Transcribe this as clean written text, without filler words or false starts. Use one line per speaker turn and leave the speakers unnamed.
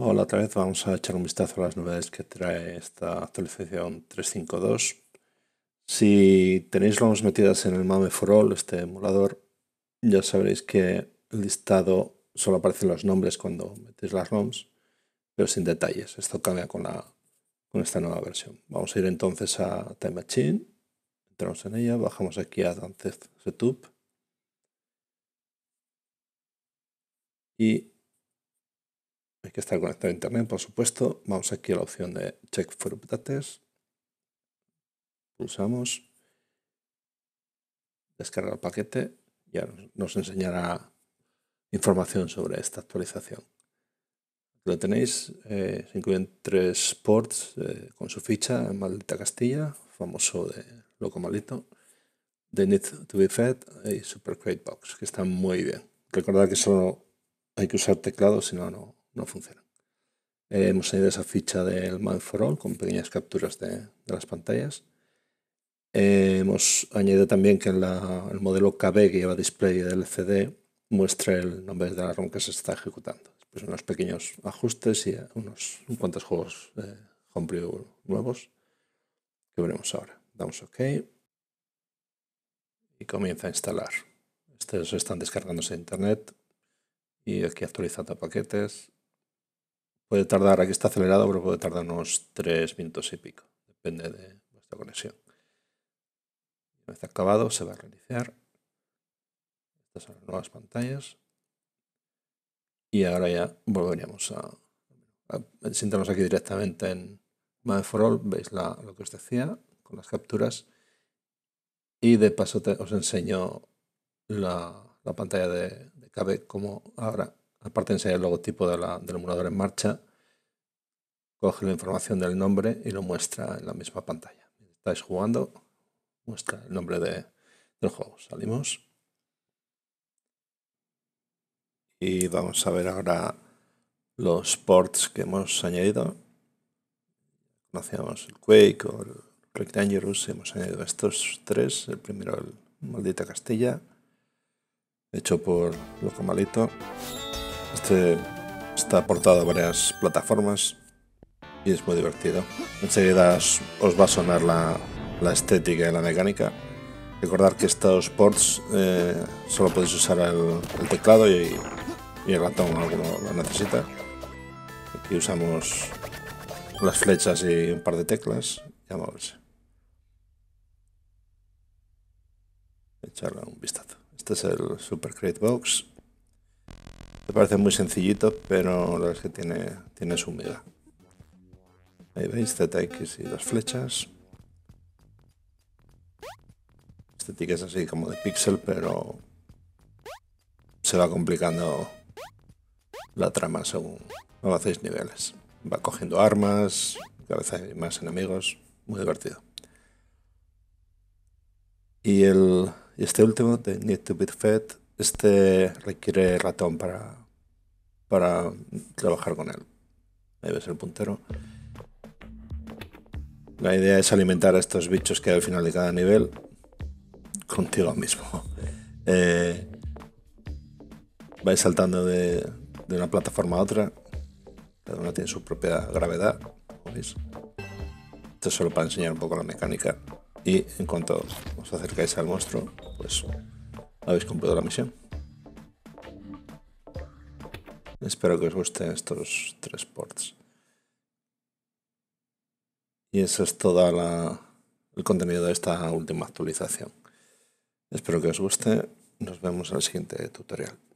Hola, otra vez vamos a echar un vistazo a las novedades que trae esta actualización 3.5.2. Si tenéis ROMs metidas en el MAME for All, este emulador, ya sabréis que el listado solo aparecen los nombres cuando metéis las ROMs, pero sin detalles. Esto cambia con esta nueva versión. Vamos a ir entonces a Time Machine, entramos en ella, bajamos aquí a Advanced Setup y hay que estar conectado a internet, por supuesto. Vamos aquí a la opción de Check for Updates. Pulsamos. Descarga el paquete y ahora nos enseñará información sobre esta actualización. Lo tenéis, se incluyen 3 ports con su ficha en Maldita Castilla, famoso de Loco Malito, de Need to be Fed y Super Crate Box, que están muy bien. Recordad que solo hay que usar teclado, si no, no funciona. Hemos añadido esa ficha del Man for All con pequeñas capturas de las pantallas. Hemos añadido también que el modelo KB que lleva display del LCD muestre el nombre de la ROM que se está ejecutando. Después unos pequeños ajustes y unos cuantos juegos homebrew nuevos que veremos ahora. Damos OK y comienza a instalar. Estos están descargándose de internet y aquí actualizando paquetes. Puede tardar, aquí está acelerado, pero puede tardar unos 3 minutos y pico. Depende de vuestra conexión. Una vez acabado, se va a reiniciar. Estas son las nuevas pantallas. Y ahora ya volveríamos a sentarnos aquí directamente en MAME for All. Veis lo que os decía con las capturas. Y de paso os enseño la pantalla de KB, como ahora, aparte de enseñar el logotipo del emulador en marcha, coge la información del nombre y lo muestra en la misma pantalla. Estáis jugando, muestra el nombre del juego. Salimos. Y vamos a ver ahora los ports que hemos añadido. Conocíamos el Quake o el Quake Dangerous. Hemos añadido estos 3. El primero, el Maldita Castilla, hecho por Loco Malito. Este está portado a varias plataformas y es muy divertido. Enseguida os va a sonar la estética y la mecánica. Recordad que estos ports solo podéis usar el teclado y el ratón, alguno lo necesita. Aquí usamos las flechas y un par de teclas y a moverse. Echarle un vistazo. Este es el Super Crate Box. Me parece muy sencillito, pero la verdad es que tiene su miga. Ahí veis, ZX y las flechas. Estética es así como de pixel, pero se va complicando la trama según avancéis niveles. Va cogiendo armas, cada vez hay más enemigos, muy divertido. Y este último, de Need to be Fed, este requiere ratón para trabajar con él. Ahí ves el puntero. La idea es alimentar a estos bichos que hay al final de cada nivel contigo mismo. Vais saltando de una plataforma a otra. Cada una tiene su propia gravedad, ¿veis? Esto es solo para enseñar un poco la mecánica. Y en cuanto os acercáis al monstruo, pues habéis cumplido la misión. Espero que os gusten estos 3 ports. Y eso es todo el contenido de esta última actualización. Espero que os guste. Nos vemos en el siguiente tutorial.